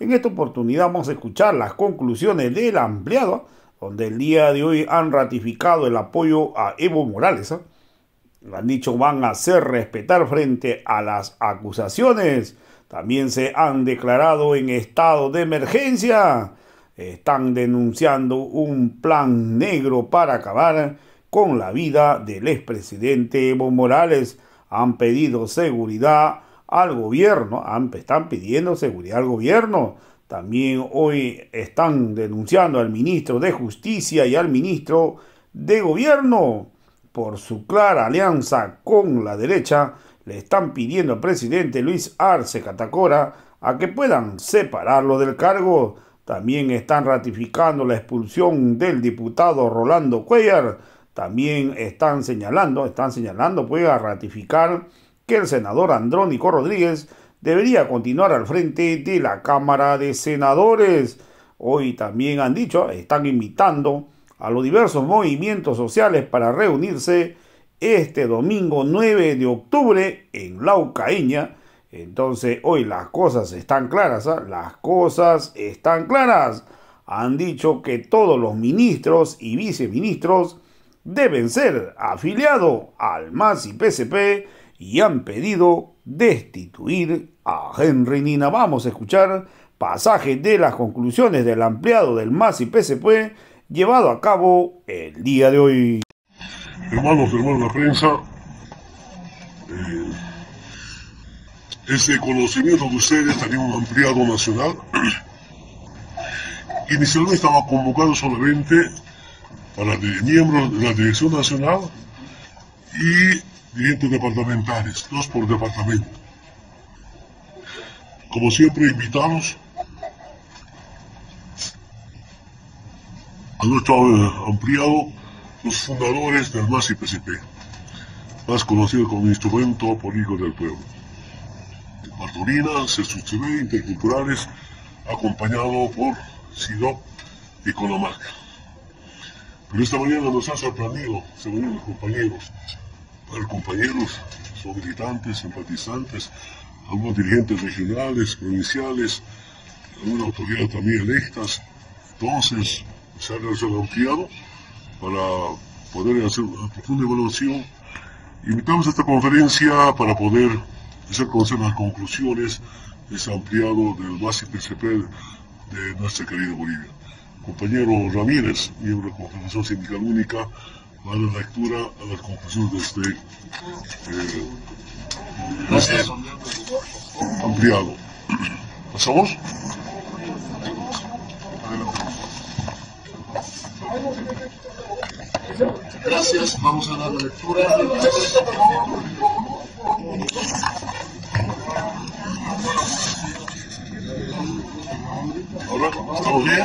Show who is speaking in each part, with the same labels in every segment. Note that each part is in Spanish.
Speaker 1: En esta oportunidad vamos a escuchar las conclusiones del ampliado, donde el día de hoy han ratificado el apoyo a Evo Morales. Han dicho van a hacer respetar frente a las acusaciones. También se han declarado en estado de emergencia. Están denunciando un plan negro para acabar con la vida del expresidente Evo Morales. Han pedido seguridad al gobierno, están pidiendo seguridad al gobierno. También hoy están denunciando al ministro de Justicia y al ministro de Gobierno por su clara alianza con la derecha. Le están pidiendo al presidente Luis Arce Catacora a que puedan separarlo del cargo. También están ratificando la expulsión del diputado Rolando Cuellar. También están señalando pues a ratificar que el senador Andrónico Rodríguez debería continuar al frente de la Cámara de Senadores. Hoy también han dicho, están invitando a los diversos movimientos sociales para reunirse este domingo 9 de octubre en Laucaeña. Entonces hoy las cosas están claras, las cosas están claras. Han dicho que todos los ministros y viceministros deben ser afiliados al MAS y PSP y han pedido destituir a Henry Nina. Vamos a escuchar pasajes de las conclusiones del ampliado del MAS y PSP llevado a cabo el día de hoy.
Speaker 2: Hermanos de la prensa, ese conocimiento de ustedes tenía un ampliado nacional. Inicialmente estaba convocado solamente para miembros de la Dirección Nacional y dirigentes departamentales, 2 por departamento. Como siempre invitamos a nuestro ampliado los fundadores del MAS y PSP, más conocido como Instrumento Político del Pueblo. Martorina, CESUCB, Interculturales, acompañado por SIDOP y Conamarca. Pero esta mañana nos ha sorprendido, según los compañeros. Los compañeros son militantes, simpatizantes, algunos dirigentes regionales, provinciales, algunas autoridades también electas. Entonces, se ha realizado el ampliado para poder hacer una profunda evaluación. Invitamos a esta conferencia para poder hacer conocer las conclusiones de ese ampliado del MAS y PSP de nuestra querida Bolivia. Compañero Ramírez, miembro de la Confederación Sindical Única, va a dar lectura a las conclusiones de este ampliado. ¿Pasamos?
Speaker 3: Gracias, vamos a dar la lectura.
Speaker 2: ¿Ahora? ¿Estamos bien?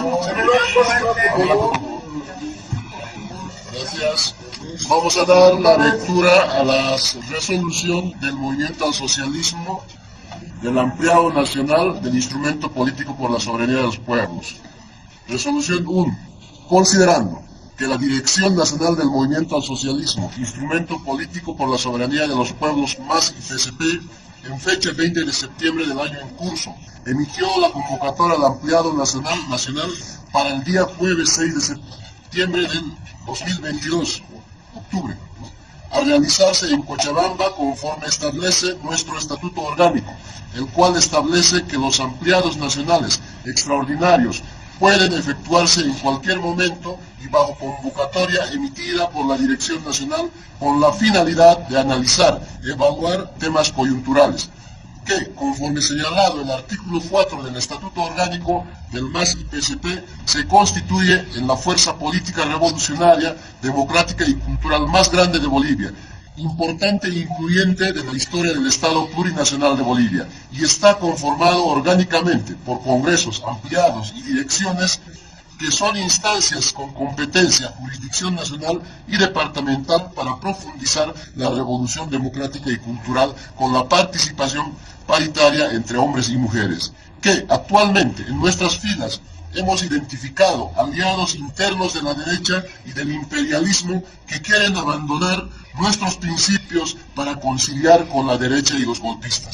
Speaker 3: Gracias. Vamos a dar la lectura a la resolución del Movimiento al Socialismo del Ampliado Nacional del Instrumento Político por la Soberanía de los Pueblos. Resolución 1. Considerando que la Dirección Nacional del Movimiento al Socialismo, Instrumento Político por la Soberanía de los Pueblos MAS y PSP, en fecha 20 de septiembre del año en curso, emitió la convocatoria al ampliado nacional para el día jueves 6 de septiembre del 2022, octubre, a realizarse en Cochabamba conforme establece nuestro estatuto orgánico, el cual establece que los ampliados nacionales extraordinarios pueden efectuarse en cualquier momento y bajo convocatoria emitida por la Dirección Nacional con la finalidad de analizar, evaluar temas coyunturales, que, conforme señalado en el artículo 4 del Estatuto Orgánico del MAS y PSP, se constituye en la fuerza política revolucionaria, democrática y cultural más grande de Bolivia, importante e incluyente de la historia del Estado Plurinacional de Bolivia, y está conformado orgánicamente por congresos ampliados y direcciones que son instancias con competencia, jurisdicción nacional y departamental para profundizar la revolución democrática y cultural con la participación paritaria entre hombres y mujeres, que actualmente en nuestras filas hemos identificado aliados internos de la derecha y del imperialismo que quieren abandonar nuestros principios para conciliar con la derecha y los golpistas.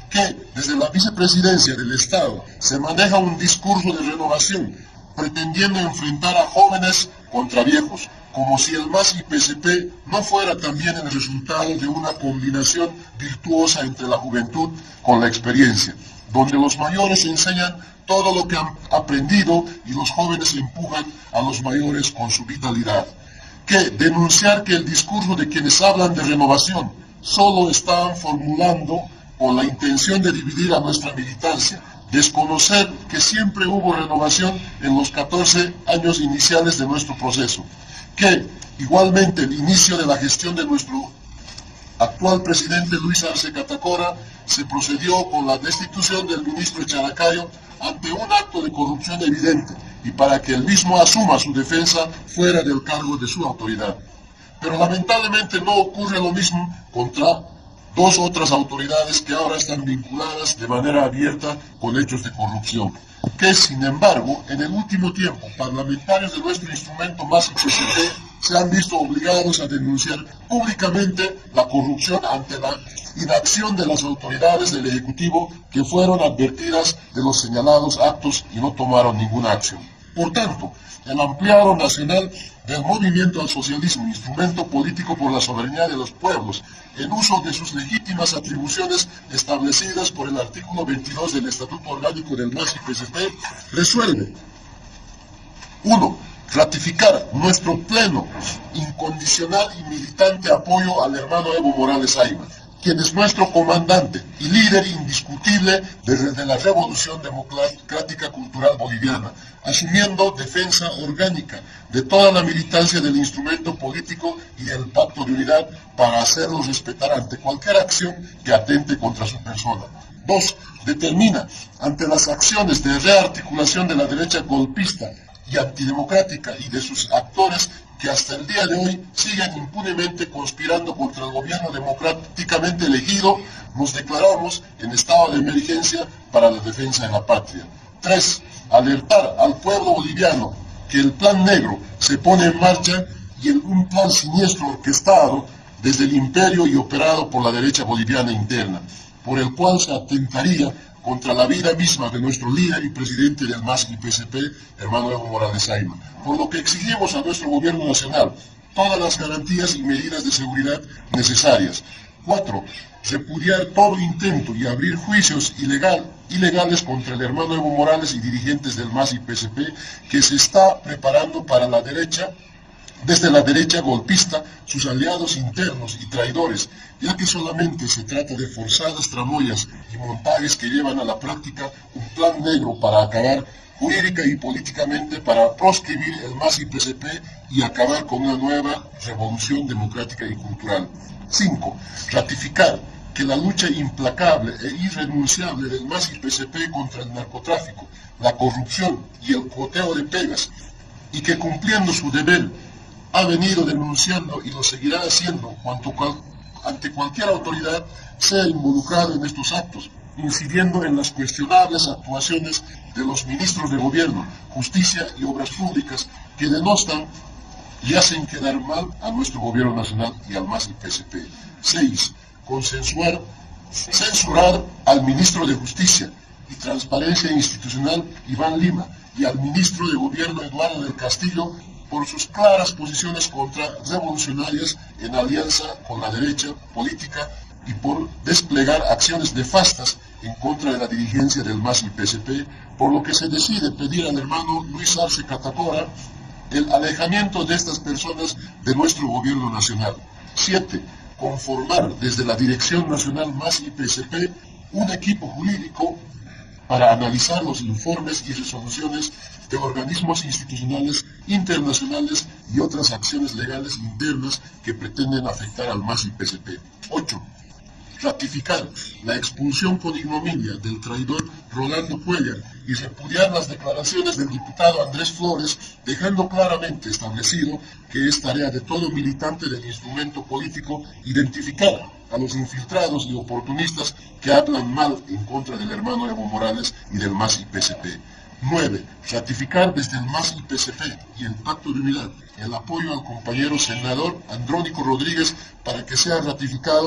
Speaker 3: que desde la vicepresidencia del Estado se maneja un discurso de renovación, pretendiendo enfrentar a jóvenes contra viejos, como si el MAS y PSP no fuera también el resultado de una combinación virtuosa entre la juventud con la experiencia, donde los mayores enseñan todo lo que han aprendido y los jóvenes empujan a los mayores con su vitalidad. Que denunciar que el discurso de quienes hablan de renovación solo están formulando con la intención de dividir a nuestra militancia, desconocer que siempre hubo renovación en los 14 años iniciales de nuestro proceso, que igualmente el inicio de la gestión de nuestro actual presidente Luis Arce Catacora se procedió con la destitución del ministro Characayo ante un acto de corrupción evidente y para que el mismo asuma su defensa fuera del cargo de su autoridad. Pero lamentablemente no ocurre lo mismo contra dos otras autoridades que ahora están vinculadas de manera abierta con hechos de corrupción, que sin embargo en el último tiempo parlamentarios de nuestro instrumento MAS y PSP se han visto obligados a denunciar públicamente la corrupción ante la inacción de las autoridades del Ejecutivo que fueron advertidas de los señalados actos y no tomaron ninguna acción. Por tanto, el ampliado nacional del movimiento al socialismo, instrumento político por la soberanía de los pueblos, en uso de sus legítimas atribuciones establecidas por el artículo 22 del Estatuto Orgánico del MAS y PSP, resuelve: 1. Ratificar nuestro pleno, incondicional y militante apoyo al hermano Evo Morales Ayma, quien es nuestro comandante y líder indiscutible desde la Revolución Democrática Cultural Boliviana, asumiendo defensa orgánica de toda la militancia del instrumento político y del pacto de unidad para hacerlos respetar ante cualquier acción que atente contra su persona. 2. Determina, ante las acciones de rearticulación de la derecha golpista y antidemocrática y de sus actores que hasta el día de hoy siguen impunemente conspirando contra el gobierno democráticamente elegido, nos declaramos en estado de emergencia para la defensa de la patria. 3. Alertar al pueblo boliviano que el plan negro se pone en marcha y un plan siniestro orquestado desde el imperio y operado por la derecha boliviana interna, por el cual se atentaría contra la vida misma de nuestro líder y presidente del MAS y PSP, hermano Evo Morales Ayma, por lo que exigimos a nuestro gobierno nacional todas las garantías y medidas de seguridad necesarias. 4. Repudiar todo intento y abrir juicios ilegales contra el hermano Evo Morales y dirigentes del MAS y PSP que se está preparando para la derecha, desde la derecha golpista, sus aliados internos y traidores, ya que solamente se trata de forzadas tramoyas y montajes que llevan a la práctica un plan negro para acabar jurídica y políticamente, para proscribir el MAS y PSP y acabar con una nueva revolución democrática y cultural. 5. Ratificar que la lucha implacable e irrenunciable del MAS y PSP contra el narcotráfico, la corrupción y el coteo de pegas, y que cumpliendo su deber ha venido denunciando y lo seguirá haciendo ante cualquier autoridad sea involucrado en estos actos, incidiendo en las cuestionables actuaciones de los ministros de Gobierno, Justicia y Obras Públicas que denostan y hacen quedar mal a nuestro Gobierno Nacional y al MAS y PSP. 6. Censurar al ministro de Justicia y Transparencia Institucional, Iván Lima, y al ministro de Gobierno, Eduardo del Castillo, por sus claras posiciones contrarrevolucionarias en alianza con la derecha política y por desplegar acciones nefastas en contra de la dirigencia del MAS y PSP, por lo que se decide pedir al hermano Luis Arce Catacora el alejamiento de estas personas de nuestro gobierno nacional. 7. Conformar desde la Dirección Nacional MAS y PSP un equipo jurídico para analizar los informes y resoluciones de organismos institucionales internacionales y otras acciones legales internas que pretenden afectar al MAS y PSP. 8. Ratificar la expulsión con ignominia del traidor Rolando Cuellar y repudiar las declaraciones del diputado Andrés Flores, dejando claramente establecido que es tarea de todo militante del instrumento político identificar a los infiltrados y oportunistas que hablan mal en contra del hermano Evo Morales y del MAS y PSP. 9. Ratificar desde el MAS y PSP y el Pacto de Unidad el apoyo al compañero senador Andrónico Rodríguez para que sea ratificado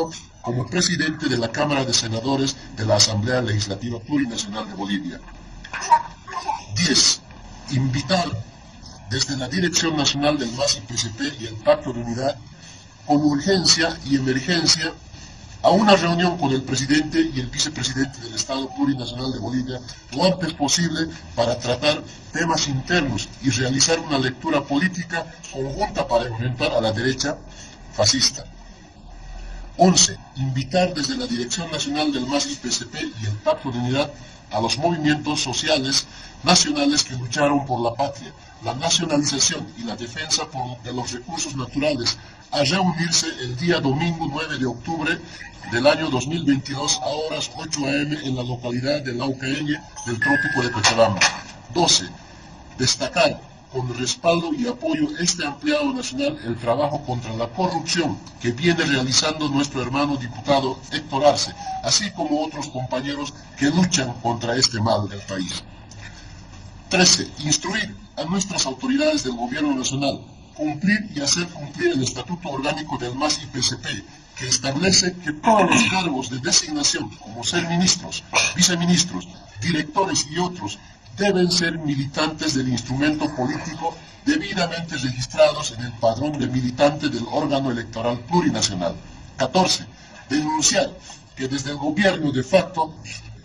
Speaker 3: como presidente de la Cámara de Senadores de la Asamblea Legislativa Plurinacional de Bolivia. 10. Invitar desde la Dirección Nacional del MAS-IPCP y el Pacto de Unidad, con urgencia y emergencia, a una reunión con el presidente y el vicepresidente del Estado Plurinacional de Bolivia lo antes posible para tratar temas internos y realizar una lectura política conjunta para enfrentar a la derecha fascista. 11. Invitar desde la Dirección Nacional del MAS-IPCP y el Pacto de Unidad a los movimientos sociales nacionales que lucharon por la patria, la nacionalización y la defensa de los recursos naturales a reunirse el día domingo 9 de octubre del año 2022 a horas 8 am en la localidad de Laucaeñe del Trópico de Cochabamba. 12. Destacar con respaldo y apoyo este ampliado nacional el trabajo contra la corrupción que viene realizando nuestro hermano diputado Héctor Arce, así como otros compañeros que luchan contra este mal del país. 13. Instruir a nuestras autoridades del gobierno nacional, cumplir y hacer cumplir el Estatuto Orgánico del MAS-IPCP, que establece que todos los cargos de designación, como ser ministros, viceministros, directores y otros, deben ser militantes del instrumento político debidamente registrados en el padrón de militantes del órgano electoral plurinacional. 14. Denunciar que desde el gobierno de facto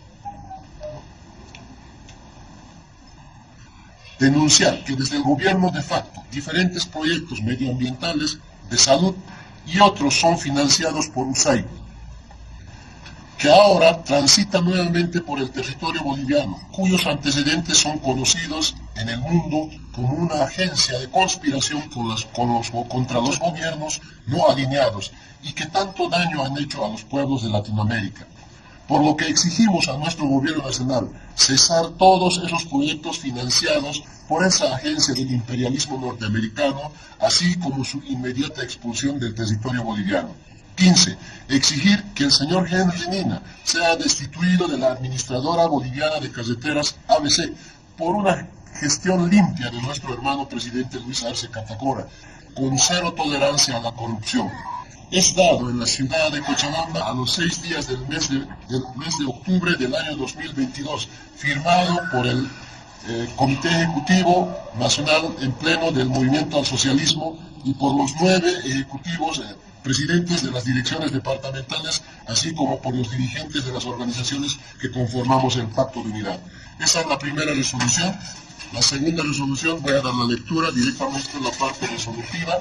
Speaker 3: diferentes proyectos medioambientales, de salud y otros son financiados por USAID, que ahora transita nuevamente por el territorio boliviano, cuyos antecedentes son conocidos en el mundo como una agencia de conspiración contra los gobiernos no alineados y que tanto daño han hecho a los pueblos de Latinoamérica. Por lo que exigimos a nuestro gobierno nacional cesar todos esos proyectos financiados por esa agencia del imperialismo norteamericano, así como su inmediata expulsión del territorio boliviano. 15. Exigir que el señor Henry Nina sea destituido de la Administradora Boliviana de Carreteras ABC por una gestión limpia de nuestro hermano presidente Luis Arce Catacora, con cero tolerancia a la corrupción. Es dado en la ciudad de Cochabamba a los 6 días del mes de octubre del año 2022, firmado por el Comité Ejecutivo Nacional en pleno del Movimiento al Socialismo y por los 9 ejecutivos presidentes de las direcciones departamentales, así como por los dirigentes de las organizaciones que conformamos el Pacto de Unidad. Esa es la primera resolución. La segunda resolución, voy a dar la lectura directamente en la parte resolutiva.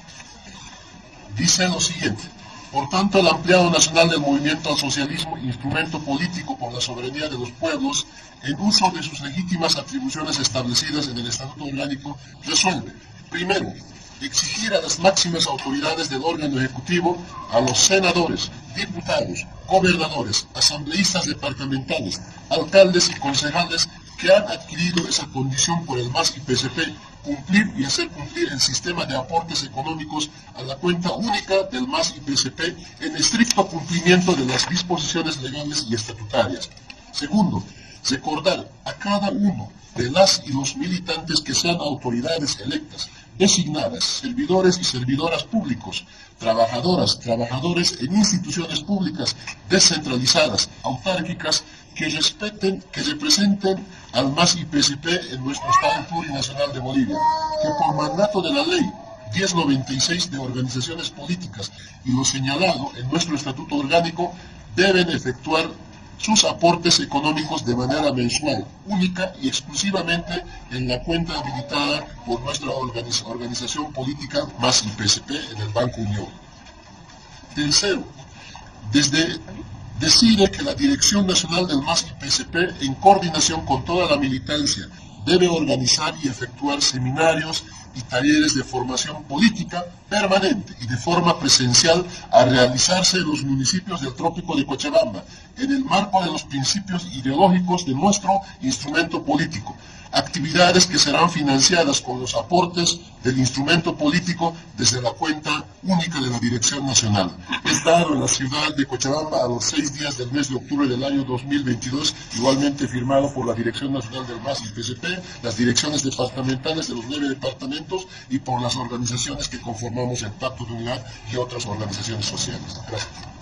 Speaker 3: Dice lo siguiente: por tanto, el ampliado nacional del movimiento al socialismo, instrumento político por la soberanía de los pueblos, en uso de sus legítimas atribuciones establecidas en el Estatuto Orgánico, resuelve, primero, exigir a las máximas autoridades del órgano ejecutivo, a los senadores, diputados, gobernadores, asambleístas departamentales, alcaldes y concejales que han adquirido esa condición por el MAS-IPCP, cumplir y hacer cumplir el sistema de aportes económicos a la cuenta única del MAS-IPCP en estricto cumplimiento de las disposiciones legales y estatutarias. Segundo, recordar a cada uno de las y los militantes que sean autoridades electas, designadas, servidores y servidoras públicos, trabajadoras, trabajadores en instituciones públicas descentralizadas, autárquicas, que representen al MAS-IPCP en nuestro Estado Plurinacional de Bolivia, que por mandato de la Ley 1096 de organizaciones políticas y lo señalado en nuestro Estatuto Orgánico, deben efectuar sus aportes económicos de manera mensual, única y exclusivamente en la cuenta habilitada por nuestra organización política MAS-IPCP en el Banco Unión. Tercero, decide que la Dirección Nacional del MAS-IPCP, en coordinación con toda la militancia, debe organizar y efectuar seminarios y talleres de formación política permanente y de forma presencial a realizarse en los municipios del Trópico de Cochabamba, en el marco de los principios ideológicos de nuestro instrumento político, actividades que serán financiadas con los aportes del instrumento político desde la cuenta única de la Dirección Nacional. Es dado en la ciudad de Cochabamba a los 6 días del mes de octubre del año 2022, igualmente firmado por la Dirección Nacional del MAS-IPCP, las direcciones departamentales de los 9 departamentos y por las organizaciones que conformamos el Pacto de Unidad y otras organizaciones sociales. Gracias.